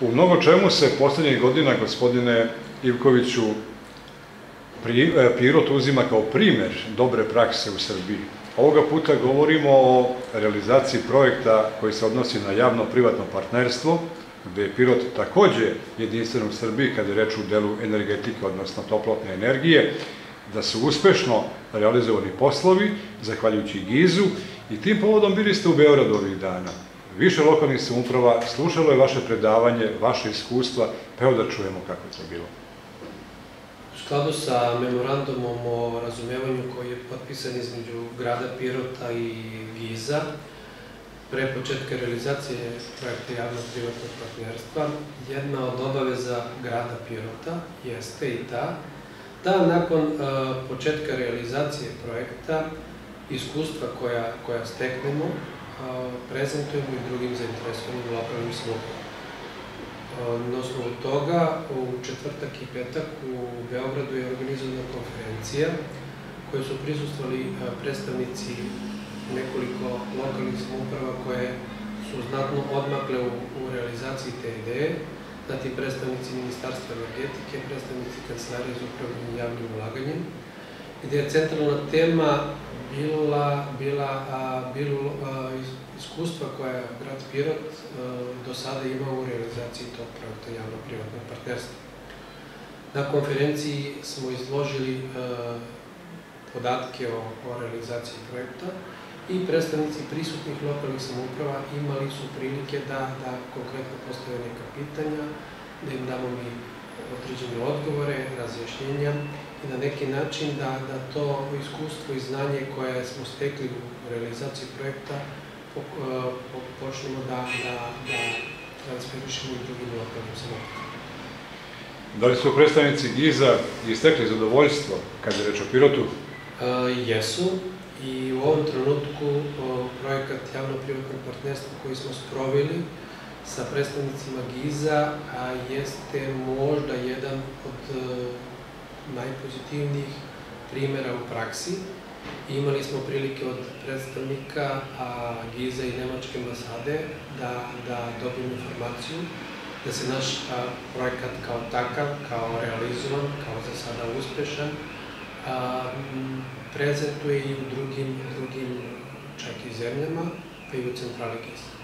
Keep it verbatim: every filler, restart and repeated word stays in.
U mnogo čemu se poslednjih godina, gospodine Ivkoviću, Pirot uzima kao primer dobre prakse u Srbiji. Ovoga puta govorimo o realizaciji projekta koji se odnosi na javno-privatno partnerstvo, gde je Pirot takođe jedinstven u Srbiji kada je reč u delu energetike, odnosno toplotne energije, da su uspešno realizovani poslovi, zahvaljujući Gizu, i tim povodom bili ste u Beogradu ovih dana. Više lokalnih samouprava slušalo je vaše predavanje, vaše iskustva, pa evo da čujemo kako je to bilo. U skladu sa memorandumom o razumevanju koji je potpisan između grada Pirota i Giza, pre početka realizacije projekta javno-privatnog partnerstva, jedna od obaveza grada Pirota jeste i ta da nakon početka realizacije projekta iskustva koja steknemo prezentujemo i drugim zainteresovanim lokalnim samoupravama. Na osnovu toga, u četvrtak i petak u Beogradu je organizovana konferencija koje su prisustvovali predstavnici nekoliko lokalnih samouprava koje su znatno odmakle u realizaciji te ideje, zatim predstavnici Ministarstva energetike, predstavnici Kancelarije za upravljanje javnim ulaganjem, gde je centralna tema bila iskustva koja je grad Pirot do sada imao u realizaciji tog projekta javno-privatnog partnerstva. Na konferenciji smo izložili podatke o realizaciji projekta i predstavnici prisutnih lokalnih samouprava imali su prilike da konkretno postave neka pitanja, da im damo mi određene odgovore, razjašnjenja i na neki način da to iskustvo i znanje koje smo stekli u realizaciji projekta počnemo da transferišemo i drugim lokalnim samoupravama. Da li su predstavnici Giza istekli zadovoljstvo kada je reč o Pirotu? Jesu. I u ovom trenutku projekat javno-privatnog partnerstva koji smo sproveli sa predstavnicima Giza jeste možda jedan od najpozitivnijih primera u praksi. Imali smo prilike od predstavnika Giza i Nemačke ambasade da dobijemo informaciju da se naš projekat kao takav, kao realizovan, kao za sada uspešan, prezentuje i u drugim čak i zemljama, pa i u centrali Giza.